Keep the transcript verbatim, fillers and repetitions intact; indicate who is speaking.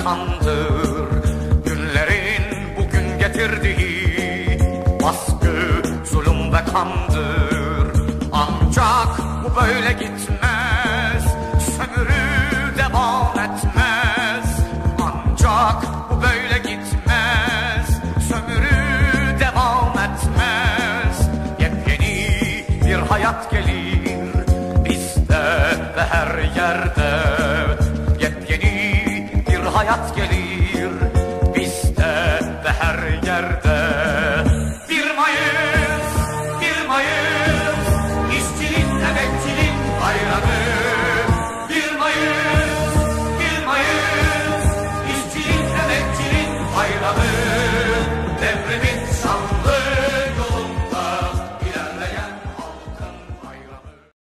Speaker 1: kandır. Günlerin bugün getirdiği baskı, zulüm ve kandır. Ancak bu böyle gitmez, sömürü devam etmez. Ancak bu böyle gitmez, sömürü devam etmez. Yepyeni bir hayat gelir bizde ve her yerde.